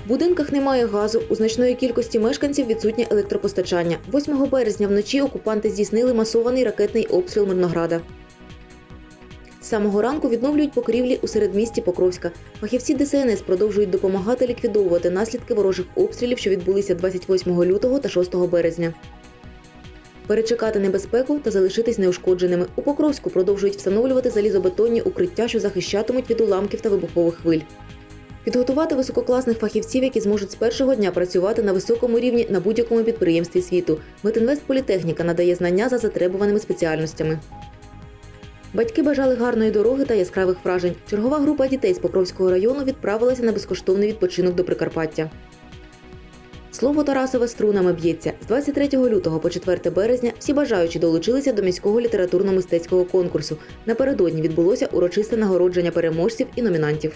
В будинках немає газу, у значної кількості мешканців відсутнє електропостачання. 8 березня вночі окупанти здійснили масований ракетний обстріл Мирнограда. З самого ранку відновлюють покрівлі у середмісті Покровська. Фахівці ДСНС продовжують допомагати ліквідовувати наслідки ворожих обстрілів, що відбулися 28 лютого та 6 березня. Перечекати небезпеку та залишитись неушкодженими. У Покровську продовжують встановлювати залізобетонні укриття, що захищатимуть від уламків та вибухових хвиль. Підготувати висококласних фахівців, які зможуть з першого дня працювати на високому рівні на будь-якому підприємстві світу. Метинвестполітехніка надає знання за затребуваними спеціальностями. Батьки бажали гарної дороги та яскравих вражень. Чергова група дітей з Покровського району відправилася на безкоштовний відпочинок до Прикарпаття. Слово Тарасове струнами б'ється. З 23 лютого по 4 березня всі бажаючі долучилися до міського літературно-мистецького конкурсу. Напередодні відбулося урочисте нагородження переможців і номінантів.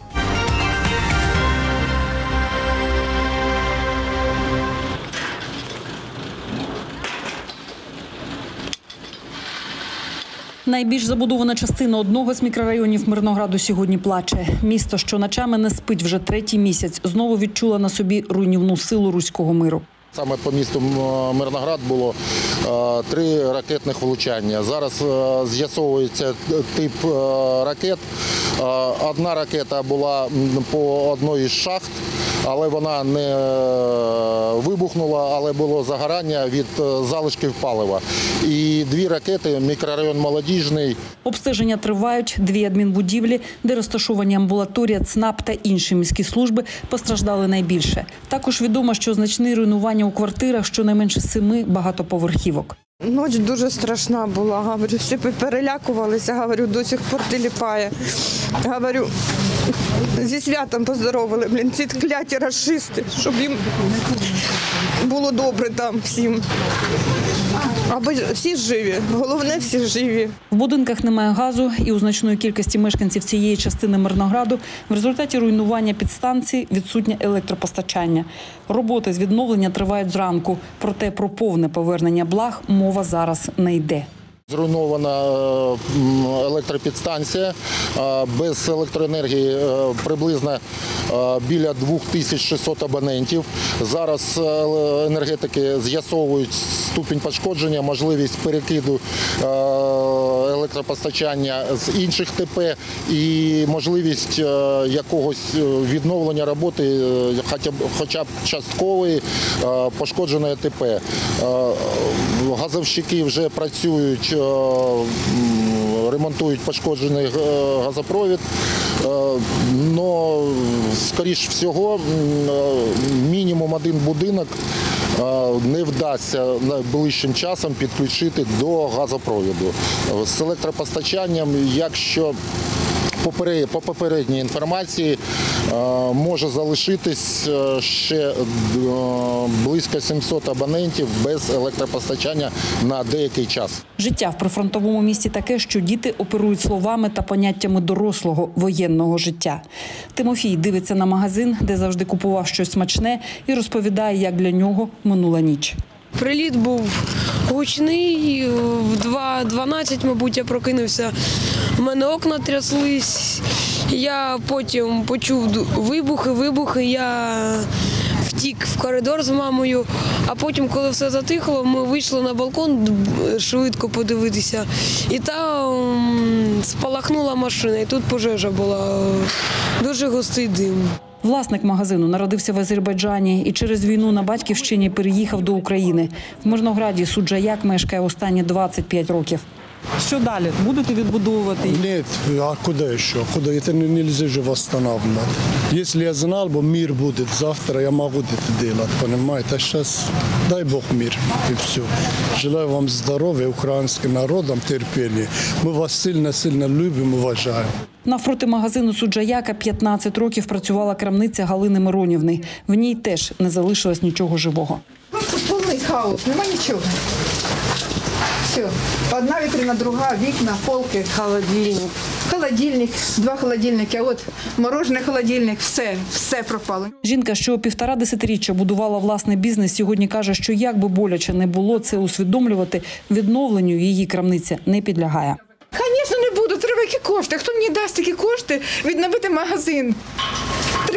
Найбільш забудована частина одного з мікрорайонів Мирнограду сьогодні плаче. Місто, що ночами не спить вже третій місяць, знову відчуло на собі руйнівну силу руського миру. Саме по місту Мирноград було 3 ракетних влучання. Зараз з'ясовується тип ракет. Одна ракета була по одній із шахт, але вона не вибухнула, але було загорання від залишків палива. І 2 ракети, мікрорайон Молодіжний. Обстеження тривають. 2 адмінбудівлі, де розташовані амбулаторія, ЦНАП та інші міські служби, постраждали найбільше. Також відомо, що значні руйнування у квартирах щонайменше 7 багатоповерхівок. Ніч дуже страшна була, говорю, всі перелякувалися, говорю, до сих пор тіліпає. Говорю, зі святом поздоровили, ці кляті рашисти, щоб їм було добре там всім. Аби всі живі, головне всі живі. В будинках немає газу і у значної кількості мешканців цієї частини Мирнограду в результаті руйнування підстанцій відсутнє електропостачання. Роботи з відновлення тривають зранку, проте про повне повернення благ мова зараз не йде. Зруйнована електропідстанція, без електроенергії приблизно біля 2600 абонентів. Зараз енергетики з'ясовують ступінь пошкодження, можливість перекиду електропостачання з інших ТП і можливість якогось відновлення роботи, хоча б часткової пошкодженої ТП. Газовщики вже працюють, ремонтують пошкоджений газопровід, але, скоріш всього, мінімум 1 будинок не вдасться найближчим часом підключити до газопроводу. З електропостачанням, якщо по попередній інформації, може залишитись ще близько 700 абонентів без електропостачання на деякий час. Життя в прифронтовому місті таке, що діти оперують словами та поняттями дорослого воєнного життя. Тимофій дивиться на магазин, де завжди купував щось смачне, і розповідає, як для нього минула ніч. Приліт був гучний, в 2:12, мабуть, я прокинувся. У мене окна тряслись, я потім почув вибухи, я втік в коридор з мамою, а потім, коли все затихло, ми вийшли на балкон швидко подивитися, і там спалахнула машина, і тут пожежа була, дуже густий дим. Власник магазину народився в Азербайджані і через війну на батьківщині переїхав до України. В Мирнограді Суджаяк мешкає останні 25 років. Що далі? Будете відбудовувати? Нет, а куда еще? Куда? Это нельзя же восстанавливать. Если я знал бы, мир будет завтра, я могу это делать, понимаете? А сейчас дай Бог мир, и все. Желаю вам здоровья, украинским народам, терпения. Мы вас сильно-сильно любим, уважаем. Навпроти магазину Суджаяка 15 років працювала крамниця Галини Миронівни. В ній теж не залишилось нічого живого. Просто повний хаос, нема нічого. Все. Одна вітрина, друга, вікна, полки. Холодильник. Холодильник, 2 холодильники, а от морожений холодильник, все пропало. Жінка, що 1,5 десятиріччя будувала власний бізнес, сьогодні каже, що як би боляче не було це усвідомлювати, відновленню її крамниця не підлягає. Звісно, не буду, треба які кошти. Хто мені дасть такі кошти відновити магазин? Треба все з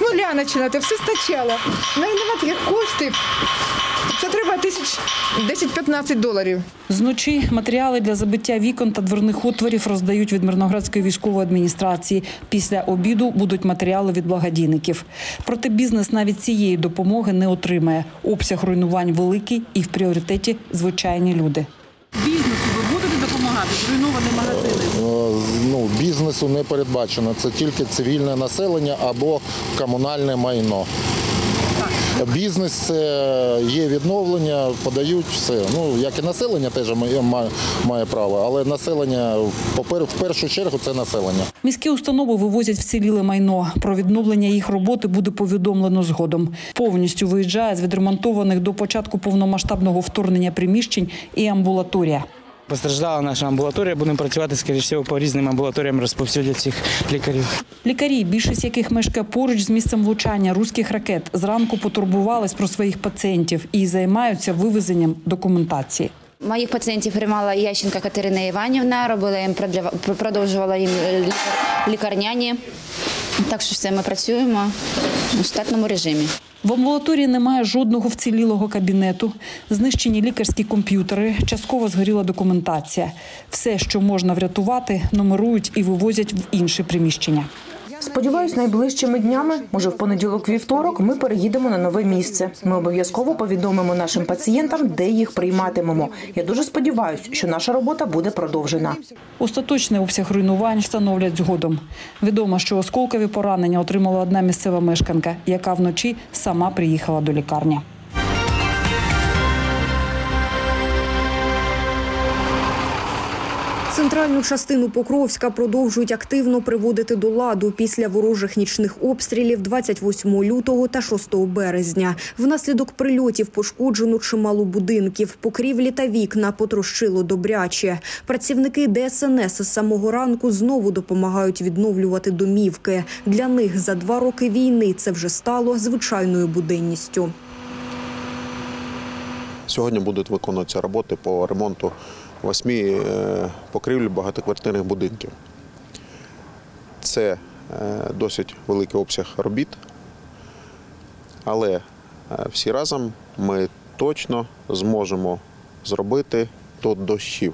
нуля починати, все спочатку. В неї немає таких коштів. Це треба $10-15. Зночі матеріали для забиття вікон та дверних отворів роздають від Мирноградської військової адміністрації. Після обіду будуть матеріали від благодійників. Проте бізнес навіть цієї допомоги не отримає. Обсяг руйнувань великий і в пріоритеті звичайні люди. Бізнесу ви будете допомагати? Зруйновані магазини? Бізнесу не передбачено. Це тільки цивільне населення або комунальне майно. Бізнес – це є відновлення, подають все. Як і населення теж має право, але населення, в першу чергу, це населення. Міські установи вивозять вціліле майно. Про відновлення їх роботи буде повідомлено згодом. Повністю виїжджає з відремонтованих до початку повномасштабного вторгнення приміщень і амбулаторія. Постраждала наша амбулаторія, будемо працювати, скоріше всього, по різним амбулаторіям, розповсюдять цих лікарів. Лікарі, більшість яких мешкає поруч з місцем влучання руських ракет, зранку потурбувались про своїх пацієнтів і займаються вивезенням документації. Моїх пацієнтів приймала Ященко Катерина Іванівна, продовжувала їм лікарняні. Так що все, ми працюємо у штатному режимі. В амбулаторії немає жодного вцілілого кабінету, знищені лікарські комп'ютери, частково згоріла документація. Все, що можна врятувати, нумерують і вивозять в інші приміщення. Сподіваюсь, найближчими днями, може в понеділок-вівторок, ми переїдемо на нове місце. Ми обов'язково повідомимо нашим пацієнтам, де їх прийматимемо. Я дуже сподіваюся, що наша робота буде продовжена. Остаточний обсяг руйнувань встановлять згодом. Відомо, що осколкові поранення отримала одна місцева мешканка, яка вночі сама приїхала до лікарні. Центральну частину Покровська продовжують активно приводити до ладу після ворожих нічних обстрілів 28 лютого та 6 березня. Внаслідок прильотів пошкоджено чимало будинків, покрівлі та вікна потрощило добряче. Працівники ДСНС з самого ранку знову допомагають відновлювати домівки. Для них за 2 роки війни це вже стало звичайною буденністю. Сьогодні будуть виконуватися роботи по ремонту 8 покрівель багатоквартирних будинків. Це досить великий обсяг робіт, але всі разом ми точно зможемо зробити до дощів.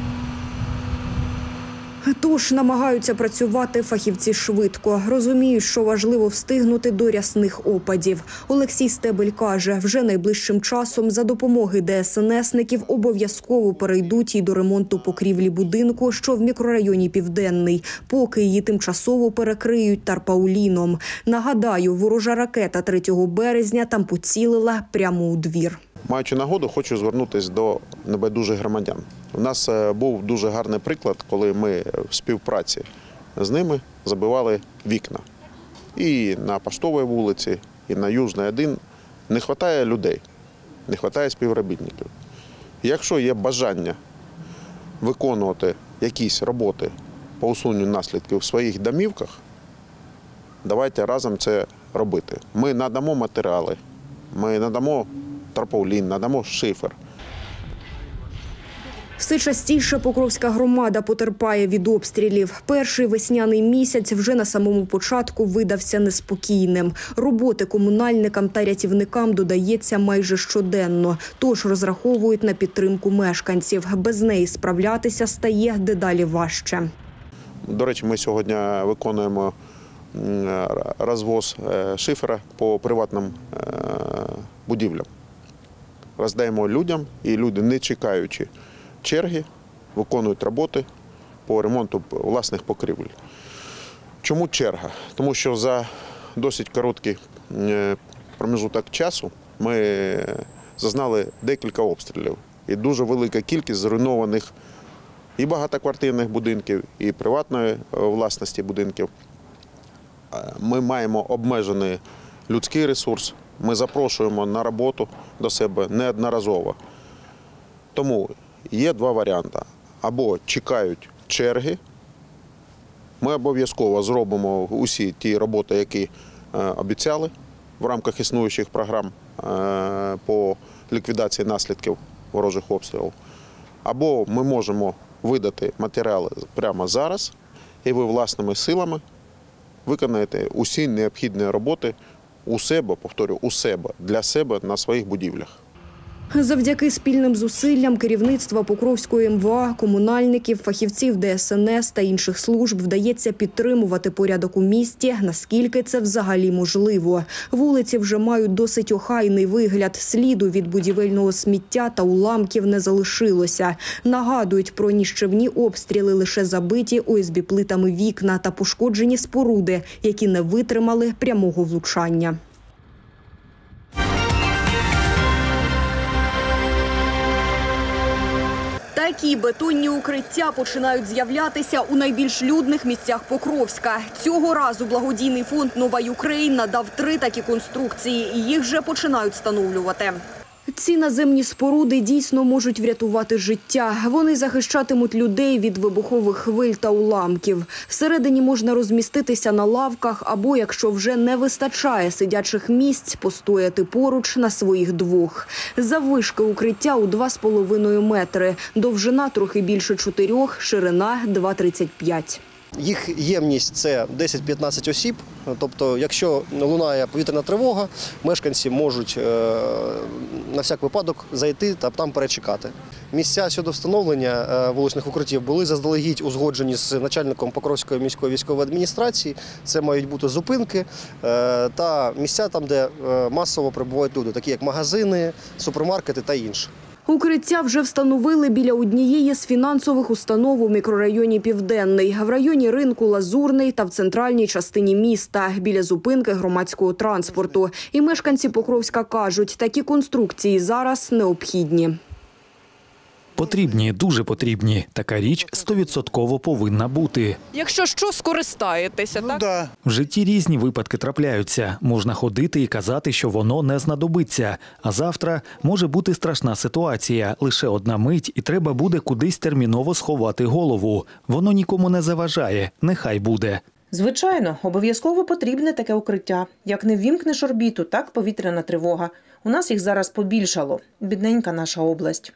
Тож намагаються працювати фахівці швидко. Розуміють, що важливо встигнути до рясних опадів. Олексій Стебель каже, вже найближчим часом за допомоги ДСНСників обов'язково перейдуть і до ремонту покрівлі будинку, що в мікрорайоні Південний, поки її тимчасово перекриють тарпауліном. Нагадаю, ворожа ракета 3 березня там поцілила прямо у двір. Маючи нагоду, хочу звернутися до небайдужих громадян. У нас був дуже гарний приклад, коли ми в співпраці з ними забивали вікна. І на Поштовій вулиці, і на Южній 1 не вистачає людей, не вистачає співробітників. Якщо є бажання виконувати якісь роботи по усуненню наслідків в своїх домівках, давайте разом це робити. Ми надамо матеріали, ми надамо тарпаулін, надамо шифер. Все частіше Покровська громада потерпає від обстрілів. Перший весняний місяць вже на самому початку видався неспокійним. Роботи комунальникам та рятівникам додається майже щоденно, тож розраховують на підтримку мешканців. Без неї справлятися стає дедалі важче. До речі, ми сьогодні виконуємо розвоз шифера по приватним будівлям. Роздаємо людям, і люди, не чекаючи черги, виконують роботи по ремонту власних покрівель. Чому черга? Тому що за досить короткий проміжок часу ми зазнали декілька обстрілів. І дуже велика кількість зруйнованих і багатоквартирних будинків, і приватної власності будинків. Ми маємо обмежений людський ресурс. Ми запрошуємо на роботу до себе неодноразово. Тому є 2 варіанти. Або чекають черги, ми обов'язково зробимо усі ті роботи, які обіцяли в рамках існуючих програм по ліквідації наслідків ворожих обстрілів. Або ми можемо видати матеріали прямо зараз, і ви власними силами виконаєте усі необхідні роботи у себе, повторюю, у себе, для себе на своїх будівлях. Завдяки спільним зусиллям керівництва Покровської МВА, комунальників, фахівців ДСНС та інших служб вдається підтримувати порядок у місті, наскільки це взагалі можливо. Вулиці вже мають досить охайний вигляд, сліду від будівельного сміття та уламків не залишилося. Нагадують про ніщівні обстріли лише забиті ОСБ-плитами вікна та пошкоджені споруди, які не витримали прямого влучання. Такі бетонні укриття починають з'являтися у найбільш людних місцях Покровська. Цього разу благодійний фонд «Нова Юкрейн» надав 3 такі конструкції, і їх вже починають встановлювати. Ці наземні споруди дійсно можуть врятувати життя. Вони захищатимуть людей від вибухових хвиль та уламків. Всередині можна розміститися на лавках або, якщо вже не вистачає сидячих місць, постояти поруч на своїх 2. Заввишки укриття у 2,5 метри. Довжина трохи більше 4, ширина 2,35. Їх ємність – це 10-15 осіб, тобто якщо лунає повітряна тривога, мешканці можуть на всяк випадок зайти та там перечекати. Місця щодо встановлення вуличних укриттів були заздалегідь узгоджені з начальником Покровської міської військової адміністрації. Це мають бути зупинки та місця там, де масово перебувають люди, такі як магазини, супермаркети та інше. Укриття вже встановили біля однієї з фінансових установ у мікрорайоні «Південний», в районі ринку «Лазурний» та в центральній частині міста, біля зупинки громадського транспорту. І мешканці Покровська кажуть, такі конструкції зараз необхідні. Потрібні, дуже потрібні. Така річ 100% повинна бути. Якщо що, скористаєтеся, так? Да. В житті різні випадки трапляються. Можна ходити і казати, що воно не знадобиться. А завтра може бути страшна ситуація. Лише одна мить і треба буде кудись терміново сховати голову. Воно нікому не заважає. Нехай буде. Звичайно, обов'язково потрібне таке укриття. Як не ввімкнеш орбіту, так повітряна тривога. У нас їх зараз побільшало. Бідненька наша область.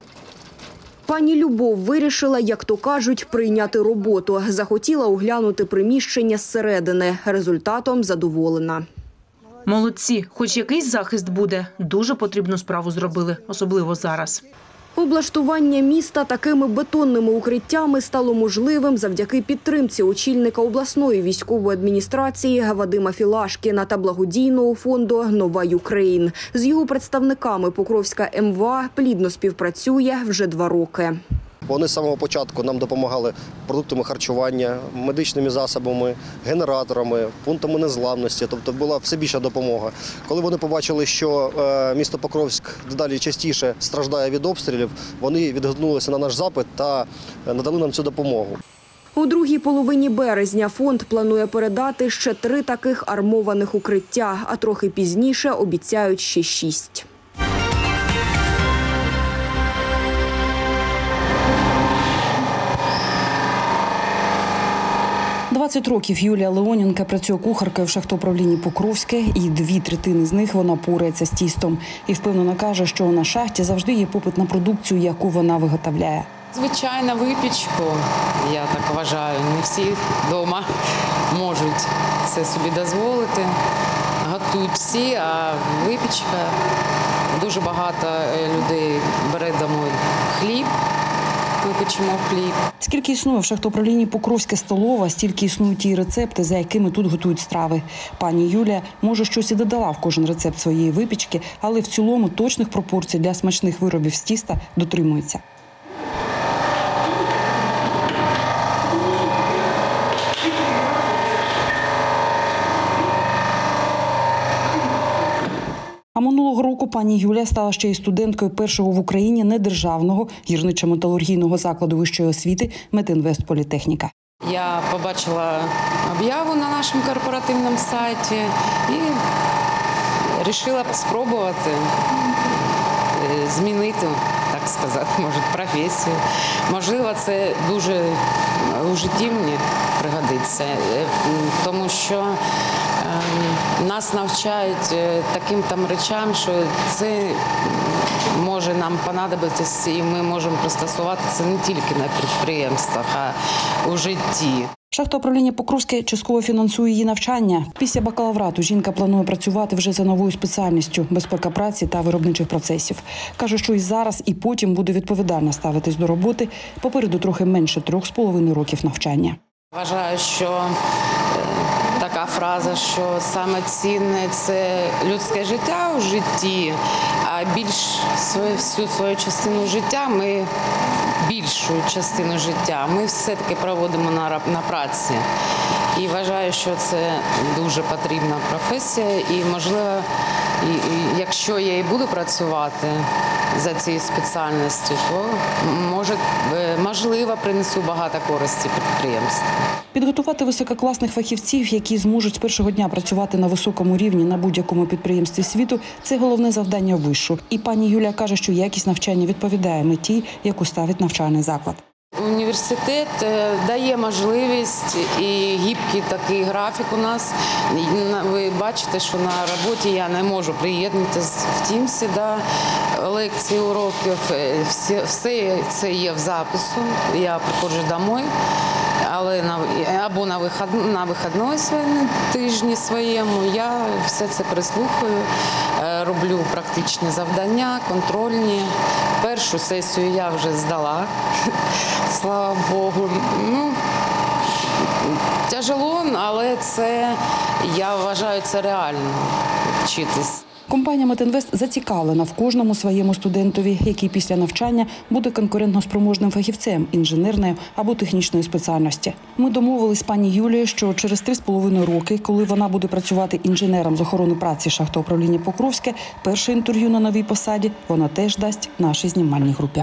Пані Любов вирішила, як то кажуть, прийняти роботу. Захотіла оглянути приміщення зсередини. Результатом задоволена. Молодці, хоч якийсь захист буде. Дуже потрібну справу зробили, особливо зараз. Облаштування міста такими бетонними укриттями стало можливим завдяки підтримці очільника обласної військової адміністрації Вадима Філашкіна та благодійного фонду «Нова Юкрейн». З його представниками Покровська МВА плідно співпрацює вже 2 роки. Вони з самого початку нам допомагали продуктами харчування, медичними засобами, генераторами, пунктами незламності, тобто була все більша допомога. Коли вони побачили, що місто Покровськ дедалі частіше страждає від обстрілів, вони відгукнулися на наш запит та надали нам цю допомогу. У другій половині березня фонд планує передати ще 3 таких армованих укриття, а трохи пізніше обіцяють ще 6. 20 років Юлія Леоненка працює кухаркою в шахтоуправлінні Покровське, і 2/3 з них вона порається з тістом. І впевнено каже, що на шахті завжди є попит на продукцію, яку вона виготовляє. Звичайно, випічку, я так вважаю, не всі вдома можуть це собі дозволити. Готують всі, а випічка, дуже багато людей бере домой хліб. Ми печемо хліб. Скільки існує в шахтоуправлінні Покровська столова, стільки існують і рецепти, за якими тут готують страви. Пані Юлія, може, щось і додала в кожен рецепт своєї випічки, але в цілому точних пропорцій для смачних виробів з тіста дотримується. А минулого року пані Юлія стала ще й студенткою першого в Україні недержавного гірничо-металургійного закладу вищої освіти «Метінвестполітехніка». Я побачила об'яву на нашому корпоративному сайті і вирішила спробувати змінити, так сказати, може, професію. Можливо, це дуже у житті мені пригодиться, тому що нас навчають таким там речам, що це може нам понадобитись, і ми можемо пристосувати це не тільки на підприємствах, а у житті. Шахтоуправління Покровське частково фінансує її навчання. Після бакалаврату жінка планує працювати вже за новою спеціальністю – безпека праці та виробничих процесів. Каже, що і зараз, і потім буде відповідально ставитись до роботи. Попереду трохи менше 3,5 років навчання. Вважаю, що така фраза, що саме цінне – це людське життя у житті, а всю свою частину життя більшу частину життя ми все-таки проводимо на праці. І вважаю, що це дуже потрібна професія і, можливо, якщо я і буду працювати за цією спеціальністю, то, можливо, принесу багато користі підприємству. Підготувати висококласних фахівців, які зможуть з першого дня працювати на високому рівні на будь-якому підприємстві світу – це головне завдання вишу. І пані Юлія каже, що якість навчання відповідає меті, яку ставить навчальний заклад. Університет дає можливість і гібкий такий графік у нас. Ви бачите, що на роботі я не можу приєднатися в Тімсі до лекцій, уроків. Все це є в запису. Я приходжу домой, але або на вихідної тижні своєму я все це прислухаю, роблю практичні завдання, контрольні. Першу сесію я вже здала, слава Богу. Тяжело, але я вважаю, це реально вчитись. Компанія «Метінвест» зацікавлена в кожному своєму студентові, який після навчання буде конкурентноспроможним фахівцем інженерної або технічної спеціальності. Ми домовились з пані Юлією, що через 3,5 роки, коли вона буде працювати інженером з охорони праці шахтоуправління Покровське, перше інтерв'ю на новій посаді вона теж дасть нашій знімальній групі.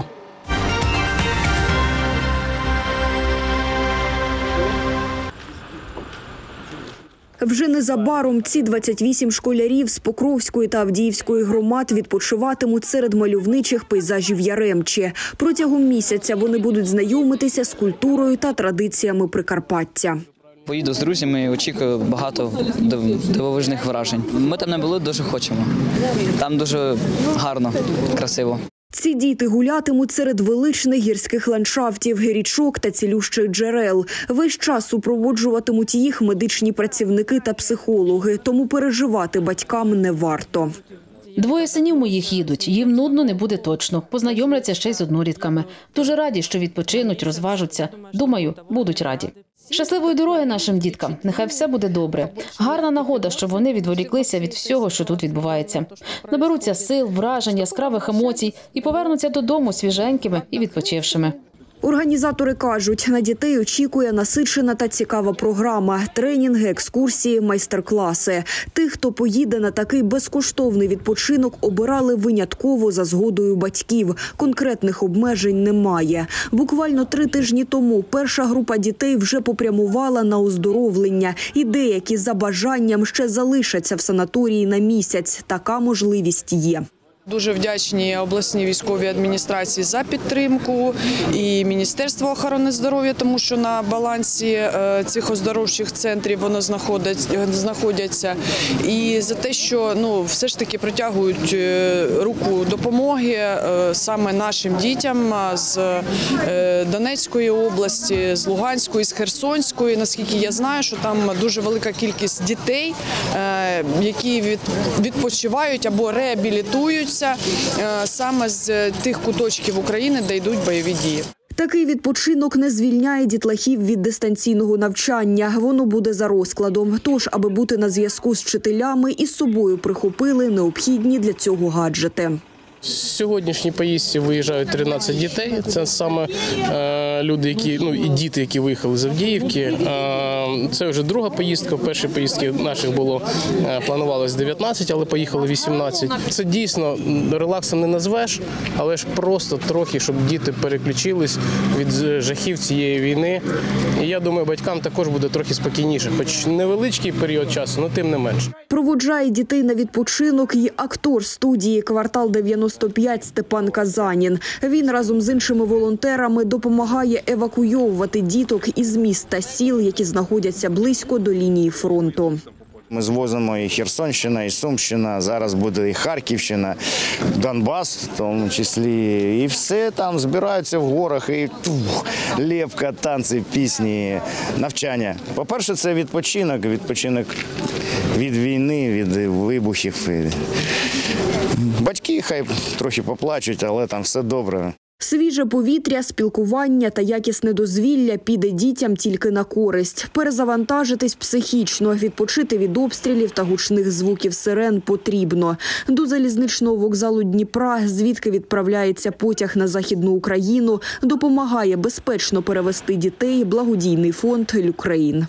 Вже незабаром ці 28 школярів з Покровської та Авдіївської громад відпочиватимуть серед мальовничих пейзажів Яремчі. Протягом місяця вони будуть знайомитися з культурою та традиціями Прикарпаття. Поїду з друзями, очікую багато дивовижних вражень. Ми там не були, дуже хочемо. Там дуже гарно, красиво. Ці діти гулятимуть серед величних гірських ландшафтів, річок та цілющих джерел. Весь час супроводжуватимуть їх медичні працівники та психологи, тому переживати батькам не варто. 2 синів моїх їдуть, їм нудно не буде точно. Познайомляться ще й з однолітками. Дуже раді, що відпочинуть, розважуться. Думаю, будуть раді. Щасливої дороги нашим діткам. Нехай все буде добре. Гарна нагода, щоб вони відволіклися від всього, що тут відбувається. Наберуться сил, вражень, яскравих емоцій і повернуться додому свіженькими і відпочившими. Організатори кажуть, на дітей очікує насичена та цікава програма – тренінги, екскурсії, майстер-класи. Тих, хто поїде на такий безкоштовний відпочинок, обирали винятково за згодою батьків. Конкретних обмежень немає. Буквально 3 тижні тому перша група дітей вже попрямувала на оздоровлення. І деякі за бажанням ще залишаться в санаторії на місяць. Така можливість є. Дуже вдячні обласній військовій адміністрації за підтримку і Міністерство охорони здоров'я, тому що на балансі цих оздоровчих центрів воно знаходяться. І за те, що все ж таки протягують руку допомоги саме нашим дітям з Донецької області, з Луганської, з Херсонської. Наскільки я знаю, що там дуже велика кількість дітей, які відпочивають або реабілітують саме з тих куточків України, де йдуть бойові дії. Такий відпочинок не звільняє дітлахів від дистанційного навчання. Воно буде за розкладом. Тож, аби бути на зв'язку з вчителями, із собою прихопили необхідні для цього гаджети. В сьогоднішній поїздці виїжджають 13 дітей. Це саме люди, і діти, які виїхали з Авдіївки. Це вже друга поїздка. В першій поїздці наших планувалось 19, але поїхали 18. Це дійсно релаксом не назвеш, але ж просто трохи, щоб діти переключились від жахів цієї війни. І я думаю, батькам також буде трохи спокійніше, хоч невеличкий період часу, але тим не менше. Проводжає дітей на відпочинок і актор студії «Квартал 95» Степан Казанін. Він разом з іншими волонтерами допомагає евакуйовувати діток із міст та сіл, які знаходяться близько до лінії фронту. Ми звозимо і Херсонщина, і Сумщина, зараз буде і Харківщина, Донбас в тому числі. І все там збираються в горах, і лепка, танці, пісні, навчання. По-перше, це відпочинок від війни, від вибухів. Батьки хай трохи поплачуть, але там все добре. Свіже повітря, спілкування та якісне дозвілля піде дітям тільки на користь. Перезавантажитись психічно, відпочити від обстрілів та гучних звуків сирен потрібно. До залізничного вокзалу Дніпра, звідки відправляється потяг на Західну Україну, допомагає безпечно перевезти дітей благодійний фонд «Люкрейн».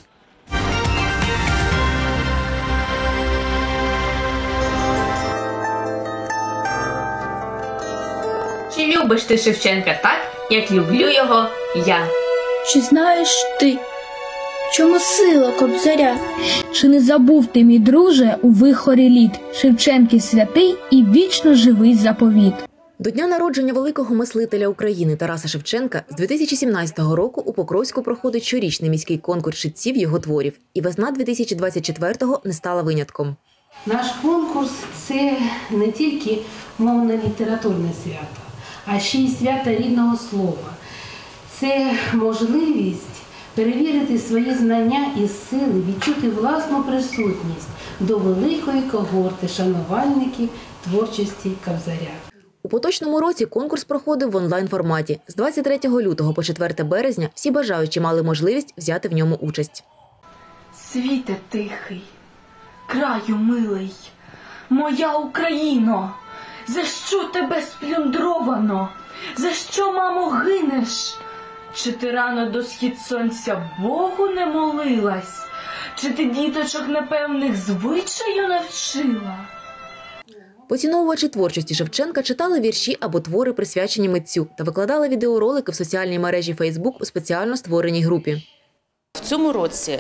Чи любиш ти Шевченка так, як люблю його я? Чи знаєш ти, в чому сила Кобзаря? Чи не забув ти, мій друже, у вихорі літ, Шевченків святий і вічно живий заповіт? До дня народження великого мислителя України Тараса Шевченка з 2017 року у Покровську проходить щорічний міський конкурс читців його творів. І весна 2024-го не стала винятком. Наш конкурс – це не тільки мовно-літературне свято, а ще й свято рідного слова. Це можливість перевірити свої знання і сили, відчути власну присутність до великої когорти шанувальників творчості Кобзаря. У поточному році конкурс проходив в онлайн-форматі. З 23 лютого по 4 березня всі бажаючі мали можливість взяти в ньому участь. Світе тихий, краю милий, моя Україно, за що тебе сплюндровано? За що, мамо, гинеш? Чи ти рано до схід сонця Богу не молилась? Чи ти діточок непевних звичаю навчила? Поціновувачі творчості Шевченка читали вірші або твори, присвячені митцю, та викладали відеоролики в соціальній мережі Facebook у спеціально створеній групі. В цьому році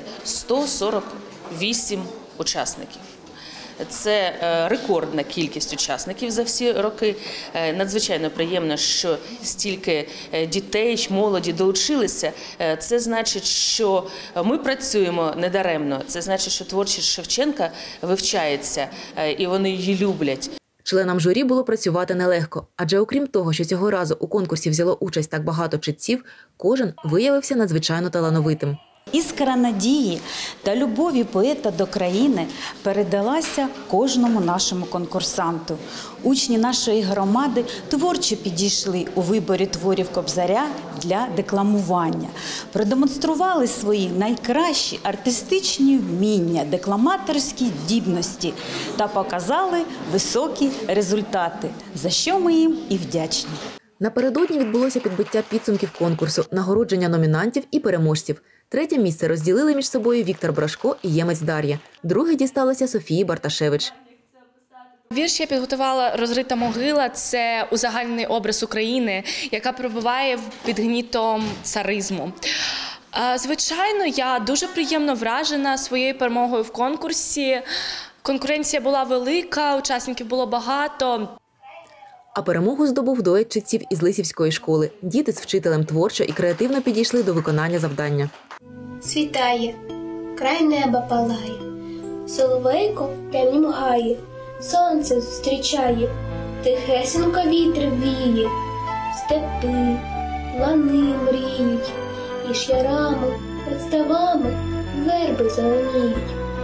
148 учасників. Це рекордна кількість учасників за всі роки. Надзвичайно приємно, що стільки дітей, молоді долучилися. Це значить, що ми працюємо недаремно. Це значить, що творчість Шевченка вивчається і вони її люблять. Членам журі було працювати нелегко, адже окрім того, що цього разу у конкурсі взяло участь так багато читців, кожен виявився надзвичайно талановитим. Іскра надії та любові поета до країни передалася кожному нашому конкурсанту. Учні нашої громади творчо підійшли у виборі творів Кобзаря для декламування. Продемонстрували свої найкращі артистичні вміння, декламаторські здібності та показали високі результати, за що ми їм і вдячні. Напередодні відбулося підбиття підсумків конкурсу, нагородження номінантів і переможців. Третє місце розділили між собою Віктор Брашко і Ємець Дар'я. Друге дісталося Софії Барташевич. Вірш я підготувала «Розрита могила» – це узагальнений образ України, яка перебуває під гнітом царизму. Звичайно, я дуже приємно вражена своєю перемогою в конкурсі. Конкуренція була велика, учасників було багато. А перемогу здобув дует читців із Лисівської школи. Діти з вчителем творчо і креативно підійшли до виконання завдання. Світає, край неба палає, соловейко в прямім гаї, сонце зустрічає, тихесенько вітер віє, степи, лани мріють, і ярами, над ставами верби зеленіють.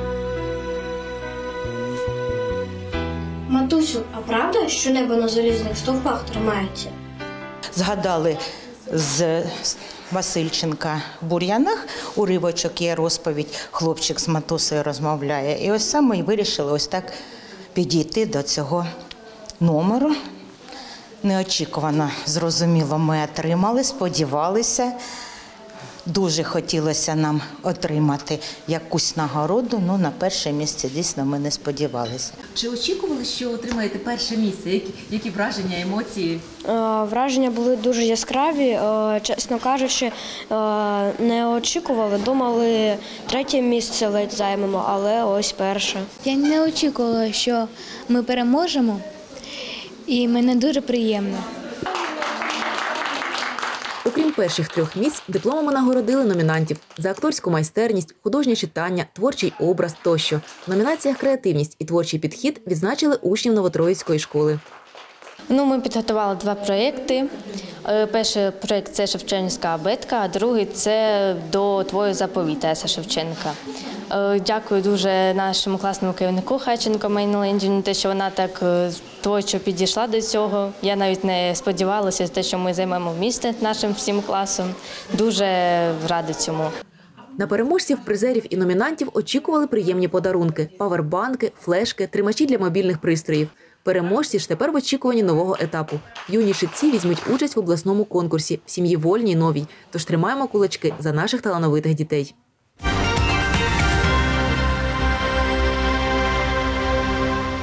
Матусю, а правда, що небо на залізних стовпах тримається? Згадали з Васильченка в Бур'янах, уривочок є розповідь, хлопчик з матусею розмовляє. І ось саме і вирішили ось так підійти до цього номеру. Неочікувано, зрозуміло, ми отримали, сподівалися. Дуже хотілося нам отримати якусь нагороду, ну на перше місце дійсно ми не сподівалися. Чи очікували, що отримаєте перше місце? Які враження, емоції? Враження були дуже яскраві, чесно кажучи, не очікували, думали третє місце ледь займемо, але ось перше. Я не очікувала, що ми переможемо, і мені дуже приємно. Окрім перших 3 місць дипломами нагородили номінантів за акторську майстерність, художнє читання, творчий образ тощо. В номінаціях «Креативність» і «Творчий підхід» відзначили учнів Новотроїцької школи. Ми підготували 2 проєкти. Перший проєкт – це Шевченківська абетка, а другий – це «До твого заповіта» Тараса Шевченка. Дякую дуже нашому класному керівнику Хайченко Майні Лендіні, те, що вона так творчо підійшла до цього. Я навіть не сподівалася, що ми займемо місце нашим всім класом. Дуже рада цьому. На переможців, призерів і номінантів очікували приємні подарунки – павербанки, флешки, тримачі для мобільних пристроїв. Переможці ж тепер в очікуванні нового етапу. Юні шитці візьмуть участь в обласному конкурсі в сім'ї вольній новій. Тож тримаємо кулачки за наших талановитих дітей.